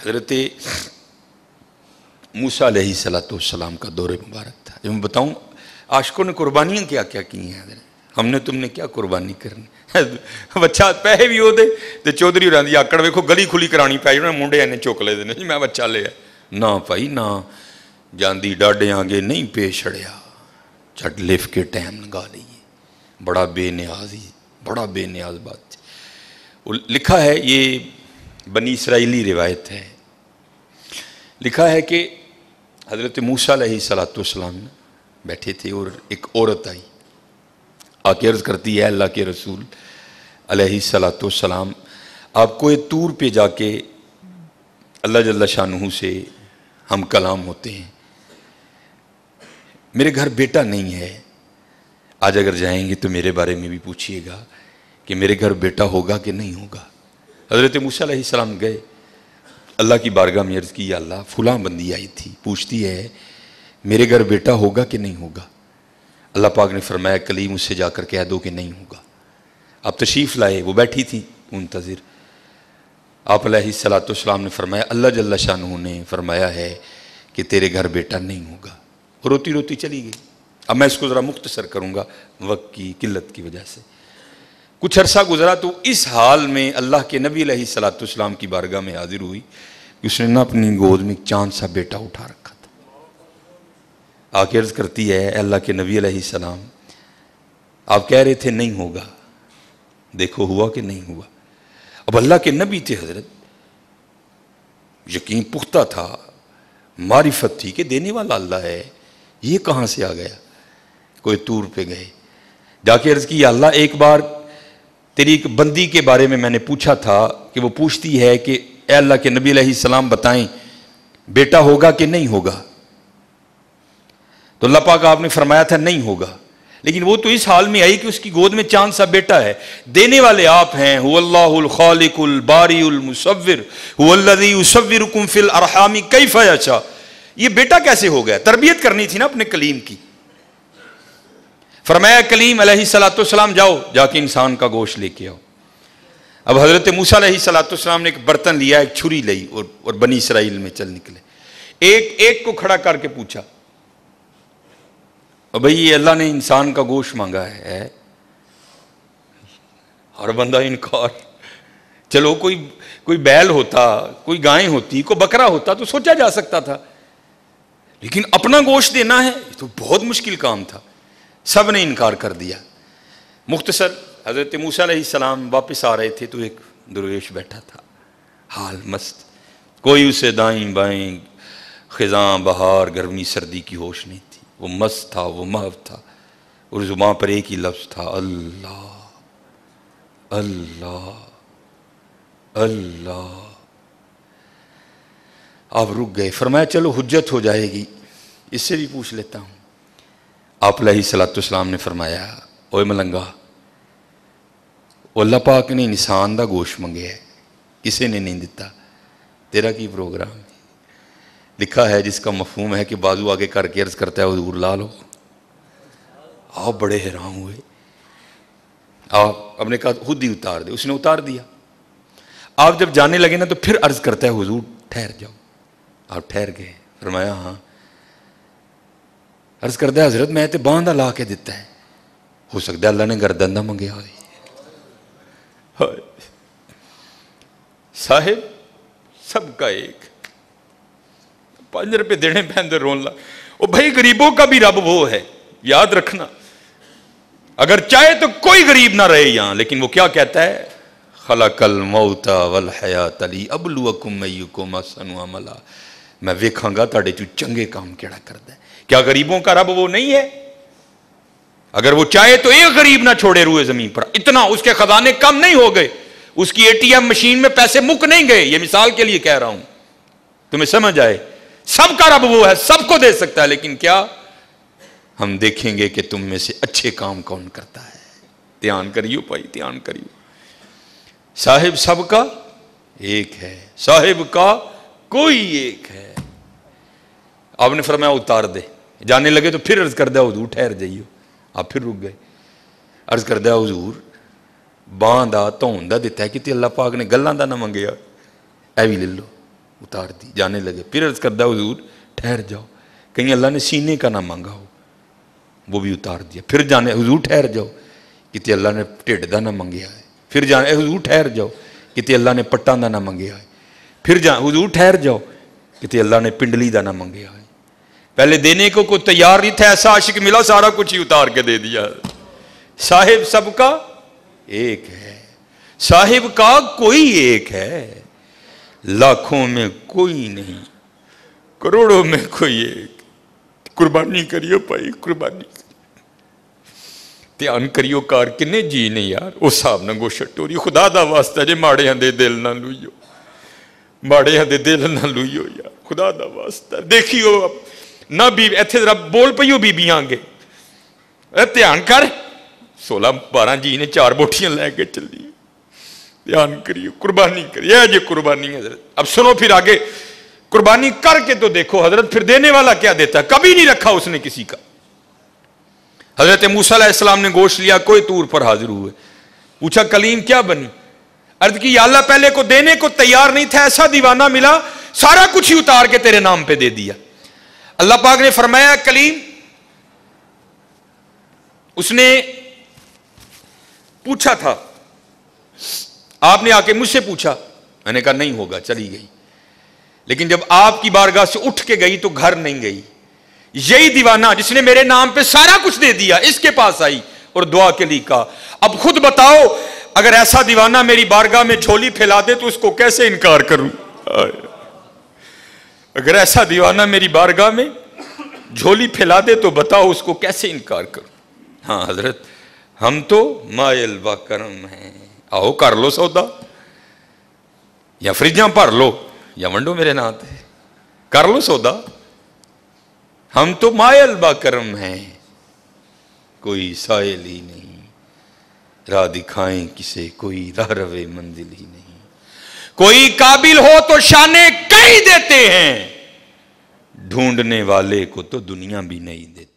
حضرت موسیٰ علیہ السلام کا دور مبارک تھا. جو میں بتاؤں عاشقوں نے قربانیاں کیا کیا کی ہیں حضرت, ہم نے تم نے کیا قربانی کرنی. بچہ پیسے بھی ہو دے تو چودھری ہو جاتی آکڑ ویکھو گلی کھلی کرانی پی جانا منڈے اینے چک لے دینے جی میں بچہ لیا نہ بھائی نہ جاندی ڈاڈے آگے نہیں پیش چھڑیا چٹ لف کے ٹائم لگا لیے. بڑا بے نیاز ہی بڑا بے نیاز بات. لکھا ہے یہ بنی اسرائیلی روایت ہے, لکھا ہے کہ حضرت موسیٰ علیہ السلام بیٹھے تھے اور ایک عورت آئی آ کے عرض کرتی ہے اللہ کے رسول علیہ السلام آپ کو طور پہ جا کے اللہ جل شانہ سے ہم کلام ہوتے ہیں, میرے گھر بیٹا نہیں ہے, آج اگر جائیں گے تو میرے بارے میں بھی پوچھیے گا کہ میرے گھر بیٹا ہوگا کہ نہیں ہوگا. حضرت موسیٰ علیہ السلام گئے اللہ کی بارگاہ میں عرض کی یا اللہ فلاں بندی آئی تھی پوچھتی ہے میرے گھر بیٹا ہوگا کہ نہیں ہوگا. اللہ پاک نے فرمایا کلیم اس سے جا کر کہہ دو کہ نہیں ہوگا. آپ تشریف لائے, وہ بیٹھی تھی منتظر. آپ علیہ السلام نے فرمایا اللہ جل شانہ نے فرمایا ہے کہ تیرے گھر بیٹا نہیں ہوگا. روتی روتی چلی گئی. اب میں اس کو ذرا مختصر کروں گا وقت کی قلت کی وجہ سے. کچھ عرصہ گزرا تو اس حال میں اللہ کے نبی علیہ السلام کی بارگاہ میں حاضر ہوئی کہ اس نے نہ اپنی گود میں چاند سا بیٹا اٹھا رکھا تھا. آ کے عرض کرتی ہے اللہ کے نبی علیہ السلام آپ کہہ رہے تھے نہیں ہوگا, دیکھو ہوا کہ نہیں ہوا. اب اللہ کے نبی تھے حضرت, یقین پختہ تھا, معرفت تھی کہ دینے والا اللہ ہے, یہ کہاں سے آ گیا. کوئی طور پہ گئے, جا کے عرض کی یا اللہ ایک بار تیری ایک بندی کے بارے میں نے پوچھا تھا کہ وہ پوچھتی ہے کہ اے اللہ کے نبی علیہ السلام بتائیں بیٹا ہوگا کہ نہیں ہوگا. تو اللہ پاک آپ نے فرمایا تھا نہیں ہوگا, لیکن وہ تو اس حال میں آئی کہ اس کی گود میں چاند سا بیٹا ہے. دینے والے آپ ہیں, هو اللہ الخالق الباری المصور هو الذی یصورکم فی الارحام کیف یشاء. یہ بیٹا کیسے ہو گیا؟ تربیت کرنی تھی نا اپنے کلیم کی. فرمایا کلیم علیہ السلام جاؤ جا کے انسان کا گوشت لے کے آؤ. اب حضرت موسیٰ علیہ السلام نے ایک برتن لیا, ایک چھری لی اور بنی اسرائیل میں چل نکلے. ایک کو کھڑا کر کے پوچھا بھئی یہ اللہ نے انسان کا گوشت مانگا ہے. ہر بندہ انکار. چلو کوئی بیل ہوتا, کوئی گائیں ہوتی, کوئی بکرا ہوتا تو سوچا جا سکتا تھا, لیکن اپنا گوشت دینا ہے یہ تو بہت مشکل کام تھا. سب نے انکار کر دیا. مختصر حضرت موسیٰ علیہ السلام واپس آ رہے تھے تو ایک درویش بیٹھا تھا حال مست, کوئی اسے دائیں بائیں خزاں بہار گرمی سردی کی ہوش نہیں تھی. وہ مست تھا, وہ محو تھا, اور زبان پر ایک ہی لفظ تھا اللہ اللہ اللہ. آپ رک گئے. فرمایا چلو حجت ہو جائے گی, اس سے بھی پوچھ لیتا ہوں. آپ علیہ السلام نے فرمایا اوے ملنگا, اللہ پاک نے انسان دا گوشت منگے ہے, کسے نے نہیں دیتا, تیرا کی پروگرام ہے. لکھا ہے جس کا مفہوم ہے کہ بازو آگے کر کے عرض کرتا ہے حضور لا لو. آپ بڑے حیران ہوئے. آپ نے کہا خود ہی اتار دے. اس نے اتار دیا. آپ جب جانے لگے نا تو پھر عرض کرتا ہے حضور ٹھہر جاؤ. آپ ٹھہر گئے. فرمایا ہاں. عرض کرتا ہے حضرت میں تے باندھا لا کے دیتا ہے, ہو سکتا ہے اللہ نے گردن نہ منگیا ہوئے. صاحب سب کا ایک 5 روپے دینے پہ اندر رون لا. او بھائی غریبوں کا بھی رب وہ ہے, یاد رکھنا. اگر چاہے تو کوئی غریب نہ رہے یہاں, لیکن وہ کیا کہتا ہے خلق الموت والحیات لیبلوکم ایکم احسن عملا. میں ویکھاں گا تاڑے چو چنگے کام کیڑا کردا ہے. کیا غریبوں کا رب وہ نہیں ہے؟ اگر وہ چاہے تو ایک غریب نہ چھوڑے روئے زمین پر. اتنا اس کے خزانے کم نہیں ہو گئے, اس کی ATM مشین میں پیسے مک نہیں گئے. یہ مثال کے لیے کہہ رہا ہوں تمہیں سمجھ آئے. سب کا رب وہ ہے, سب کو دے سکتا ہے, لیکن کیا ہم دیکھیں گے کہ تم میں سے اچھے کام کون کرتا ہے. دھیان کریو بھائی, دھیان کریو. صاحب سب کا ایک ہے, صاحب کا کوئی ایک ہے. آپ نے فرمایا اتار دے. جانے لگے تو پھر عرض کر دیا حضور ٹھہر جائیو. آپ پھر رک گئے. عرض کر دیا حضور باندھ دا تون دا دیتا ہے کہ اللہ پاک نے گلاں دا نہ منگیا, اے بھی لے لو. اتار دی. جانے لگے. پھر عرض کردہ حضور ٹھہر جاؤ, کہیں اللہ نے سینے کا نہ مانگا ہو, وہ بھی اتار دیا. پھر جانے حضور ٹھہر جاؤ, کتے اللہ نے ٹھڈ دا نہ منگیا ہے. پھر جانے حضور ٹھہر جاؤ, کتے اللہ نے پٹاں دا نہ منگیا ہے. پھر حضور ٹھہر جاؤ, کتے اللہ نے پنڈلی دا نہ منگیا ہے. پہلے دینے کو کوئی تیار نہیں تھا, ایسا عاشق ملا سارا کچھ ہی اتار کے دے دیا. صاحب سب کا ایک ہے, صاحب کا کوئی ایک ہے, لاکھوں میں کوئی نہیں, کروڑوں میں کوئی ایک. قربانی کریو بھائی, قربانی دھیان کریو کار کنے جی نے یار اس صاحب نہ گو شٹوری. خدا دا واسطہ جے ماڑے ہندے دل نہ لوئیو, ماڑے ہندے دل نہ لوئیو یار, خدا دا واسطہ. دیکھیو نہ بی ایتھے ذرا بول پئیو بیبیاں گے, دھیان کر 16-12 جی نے 4 بوٹیاں لے کے چلی. دھیان کریو, قربانی کریے جی قربانی حضرت. اب سنو پھر آگے, قربانی کر کے تو دیکھو حضرت پھر دینے والا کیا دیتا ہے. کبھی نہیں رکھا اس نے کسی کا. حضرت موسیٰ علیہ السلام نے گوشت لیا, کوئی طور پر حاضر ہوئے, پوچھا کلیم کیا بنی. عرض کی یا اللہ پہلے کو دینے کو تیار نہیں تھا, ایسا دیوانہ ملا سارا کچھ ہی اتار کے تیرے نام پہ دے دیا. اللہ پاک نے فرمایا کلیم, اس نے پوچھا تھا, آپ نے آ کے مجھ سے پوچھا, میں نے کہا نہیں ہوگا, چلی گئی. لیکن جب آپ کی بارگاہ سے اٹھ کے گئی تو گھر نہیں گئی. یہی دیوانہ جس نے میرے نام پہ سارا کچھ دے دیا اس کے پاس آئی اور دعا کے لیے کہا اب خود بتاؤ اگر ایسا دیوانہ میری بارگاہ میں جھولی پھیلا دے تو اس کو کیسے انکار کروں. اگر ایسا دیوانہ میری بارگاہ میں جھولی پھیلا دے تو بتاؤ اس کو کیسے انکار کروں. ہاں حضرت ہم تو مائل و کرم ہیں, آؤ کر لو سودا, یا فریجاں بھر لو یا ونڈو میرے ناتے, کر لو سودا. ہم تو مائل با کرم ہیں, کوئی سائل ہی نہیں, راہ دکھائیں کسے کوئی راہ روے منزل ہی نہیں. کوئی قابل ہو تو شانے کہیں دیتے ہیں, ڈھونڈنے والے کو تو دنیا بھی نہیں دیتی.